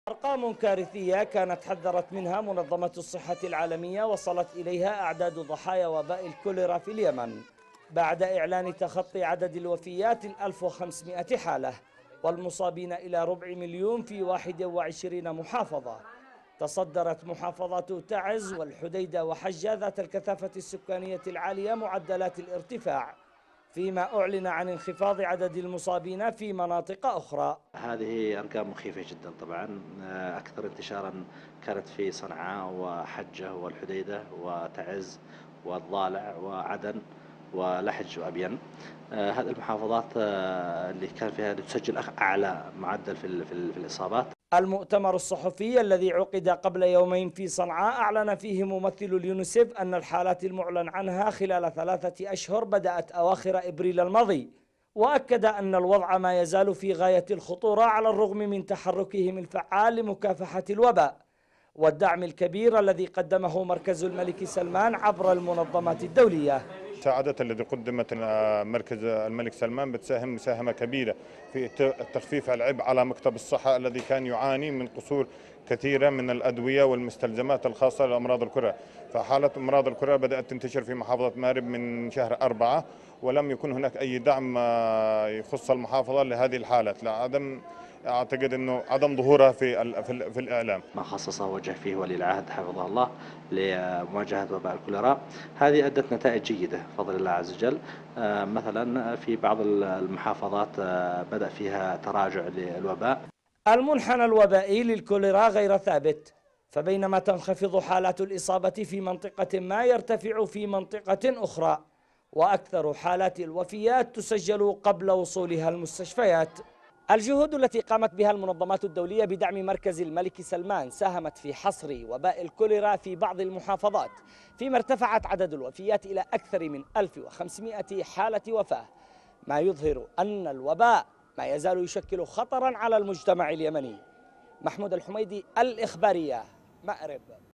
أرقام كارثية كانت حذرت منها منظمة الصحة العالمية وصلت إليها أعداد ضحايا وباء الكوليرا في اليمن بعد إعلان تخطي عدد الوفيات 1500 حالة والمصابين إلى ربع مليون في 21 محافظة. تصدرت محافظات تعز والحديدة وحجة ذات الكثافة السكانية العالية معدلات الارتفاع، فيما أعلن عن انخفاض عدد المصابين في مناطق أخرى. هذه أرقام مخيفة جدا طبعا. أكثر انتشارا كانت في صنعاء وحجة والحديدة وتعز والضالع وعدن ولحج وأبين. هذه المحافظات اللي كان فيها تسجل أعلى معدل في الإصابات. المؤتمر الصحفي الذي عقد قبل يومين في صنعاء أعلن فيه ممثل اليونسيف أن الحالات المعلن عنها خلال 3 أشهر بدأت أواخر إبريل الماضي، وأكد أن الوضع ما يزال في غاية الخطورة على الرغم من تحركهم الفعال لمكافحة الوباء والدعم الكبير الذي قدمه مركز الملك سلمان عبر المنظمات الدولية. المساعدة التي قدمت مركز الملك سلمان بتساهم مساهمة كبيرة في تخفيف العبء على مكتب الصحة الذي كان يعاني من قصور كثيرة من الأدوية والمستلزمات الخاصة لأمراض الكلى. فحالة أمراض الكلى بدأت تنتشر في محافظة مأرب من شهر 4، ولم يكن هناك أي دعم يخص المحافظة لهذه الحالات أعتقد أنه عدم ظهورها في الإعلام. ما خصصه وجه فيه ولي العهد حفظه الله لمواجهة وباء الكوليرا، هذه أدت نتائج جيدة بفضل الله عز وجل. مثلا في بعض المحافظات بدأ فيها تراجع للوباء. المنحنى الوبائي للكوليرا غير ثابت، فبينما تنخفض حالات الإصابة في منطقة ما يرتفع في منطقة أخرى، وأكثر حالات الوفيات تسجل قبل وصولها المستشفيات. الجهود التي قامت بها المنظمات الدولية بدعم مركز الملك سلمان ساهمت في حصر وباء الكوليرا في بعض المحافظات، فيما ارتفعت عدد الوفيات إلى أكثر من 1500 حالة وفاة، ما يظهر أن الوباء ما يزال يشكل خطرا على المجتمع اليمني. محمود الحميدي، الإخبارية، مأرب.